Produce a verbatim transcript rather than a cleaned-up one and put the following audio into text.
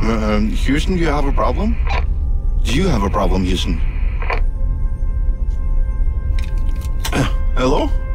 Um, Houston, do you have a problem? Do you have a problem, Houston? Uh, hello?